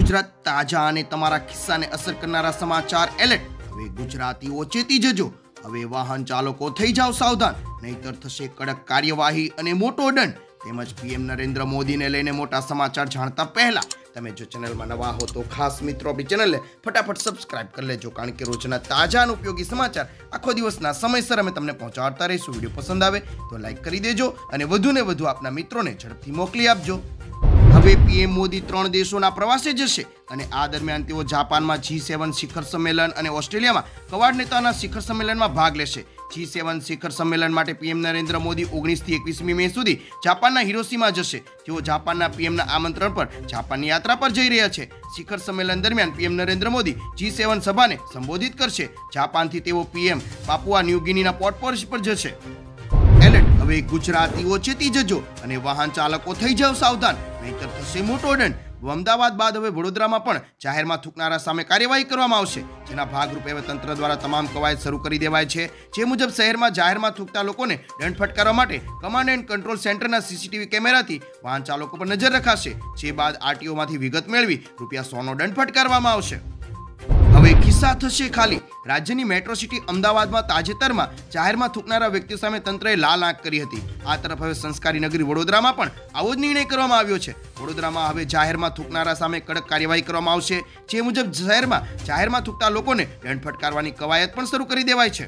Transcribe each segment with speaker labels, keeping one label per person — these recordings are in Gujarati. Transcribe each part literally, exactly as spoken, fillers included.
Speaker 1: ગુજરાત તાજા અને તમારા ખિસ્સાને અસર કરનારા સમાચાર એલર્ટ. હવે ગુજરાતીઓ ચેતી જજો. હવે વાહન ચાલકો થઈ જાવ સાવધાન, નહીતર થશે કડક કાર્યવાહી અને મોટો દંડ. તેમજ પીએમ નરેન્દ્ર મોદીને લઈને મોટા સમાચાર જાણતા પહેલા તમે જો ચેનલમાં નવા હો તો ખાસ મિત્રો આપણી ચેનલને ફટાફટ સબસ્ક્રાઇબ કરી લેજો, કારણ કે રોજના તાજા અને ઉપયોગી સમાચાર આખો દિવસના સમયસર અમે તમને પહોંચાડતા રહીશું. વિડીયો પસંદ આવે તો લાઈક કરી દેજો અને વધુને વધુ આપના મિત્રોને ઝડપથી મોકલી આપજો. હવે પીએમ મોદી ત્રણ દેશોના પ્રવાસે જશે અને આ દરમિયાન તેઓ જાપાનમાં જી સેવન શિખર સંમેલન અને ઓસ્ટ્રેલિયામાં કવાડ નેતાના શિખર સંમેલનમાં ભાગ લેશે. જી સેવન શિખર સંમેલન માટે પીએમ નરેન્દ્ર મોદી ઓગણીસ થી એકવીસમી મે સુધી જાપાનના હિરોશીમા જશે. તેઓ જાપાનના પીએમના આમંત્રણ પર જાપાનની યાત્રા પર જઈ રહ્યા છે. શિખર સંમેલન દરમિયાન PM Narendra Modi G seven સભાને સંબોધિત કરશે. જાપાનથી તેઓ પીએમ પાપુઆ ન્યૂ ગિનીના પોર્ટ પર જશે. એલર્ટ. હવે ગુજરાતીઓ ચેતી જજો અને વાહન ચાલકો થઈ જાવ સાવધાન, નહીતર થશે મોટો દંડ. અમદાવાદ બાદ હવે વડોદરામાં પણ જાહેરમાં થૂકનારા સામે કાર્યવાહી કરવામાં આવશે, જેના ભાગરૂપે હવે તંત્ર દ્વારા તમામ કવાયત શરૂ કરી દેવાય છે. જે મુજબ શહેરમાં જાહેરમાં થૂકતા લોકોને દંડ ફટકારવા માટે કમાન્ડ એન્ડ કંટ્રોલ સેન્ટરના સીસીટીવી કેમેરાથી વાહન ચાલકો પર નજર રખાશે. જે બાદ આરટીઓમાંથી વિગત મેળવી રૂપિયા સો નો દંડ ફટકારવામાં આવશે. હવે કિસ્સા થશે ખાલી. રાજ્યની મેટ્રો સિટી અમદાવાદમાં તાજેતરમાં જાહેરમાં થૂકનારા વ્યક્તિઓ સામે તંત્રએ લાલ આંખ કરી હતી. આ તરફ હવે સંસ્કારી નગરી વડોદરામાં પણ આવો જ નિર્ણય કરવામાં આવ્યો છે. વડોદરામાં હવે જાહેરમાં થૂકનારા સામે કડક કાર્યવાહી કરવામાં આવશે. જે મુજબ શહેરમાં જાહેરમાં થૂકતા લોકોને દંડ ફટકારવાની કવાયત પણ શરૂ કરી દેવાય છે.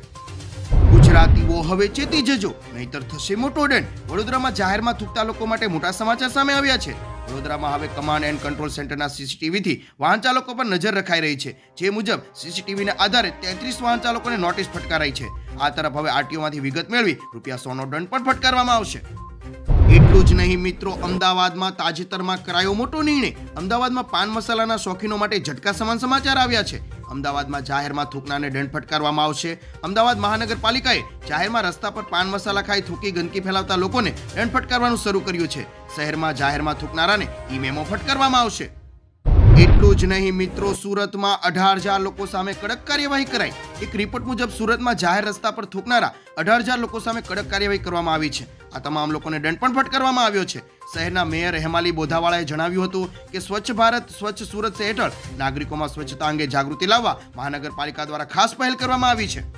Speaker 1: ગુજરાતીઓ હવે ચેતી જજો, નહીતર થશે મોટો દંડ. વડોદરામાં જાહેરમાં થૂકતા લોકો માટે મોટા સમાચાર સામે આવ્યા છે. વડોદરામાં હવે કમાન્ડ એન્ડ કંટ્રોલ સેન્ટરના સીસીટીવીથી વાહન ચાલકો પર નજર રખાઈ રહી છે. જે મુજબ સીસીટીવીના આધારે તેત્રીસ વાહન ચાલકોને નોટિસ ફટકારાઈ છે. આ તરફ હવે આરટીઓમાંથી વિગત મેળવી રૂપિયા સો નો દંડ પણ ફટકારવામાં આવશે. એટલું જ નહીં મિત્રો, અમદાવાદમાં તાજેતરમાં કરાયો મોટો નિર્ણય. અમદાવાદમાં પાન મસાલાના શોખીનો માટે ઝટકા સમાન સમાચાર આવ્યા છે. અમદાવાદમાં જાહેરમાં થૂકનારને દંડ ફટકારવામાં આવશે. અમદાવાદ મહાનગરપાલિકાએ જાહેરમાં રસ્તા પર પાન મસાલા ખાઈ થૂકી ગંદકી ફેલાવતા લોકોને દંડ ફટકારવાનું શરૂ કર્યું છે. શહેરમાં જાહેરમાં થૂકનારાને ઈ મેમો ફટકારવામાં આવશે. એટલું જ નહીં મિત્રો, સુરતમાં અઢાર હજાર લોકો સામે કડક કાર્યવાહી કરાઈ. એક રિપોર્ટ મુજબ સુરતમાં જાહેર રસ્તા પર થૂકનારા અઢાર હજાર લોકો સામે કડક કાર્યવાહી કરવામાં આવી છે. આ તમામ લોકોને દંડ પણ ફટકારવામાં આવ્યો છે. શહેરના મેયર હેમાલી બોધાવાળાએ જણાવ્યું હતું કે સ્વચ્છ ભારત સ્વચ્છ સુરત હેઠળ નાગરિકોમાં સ્વચ્છતા અંગે જાગૃતિ લાવવા મહાનગરપાલિકા દ્વારા ખાસ પહેલ કરવામાં આવી છે.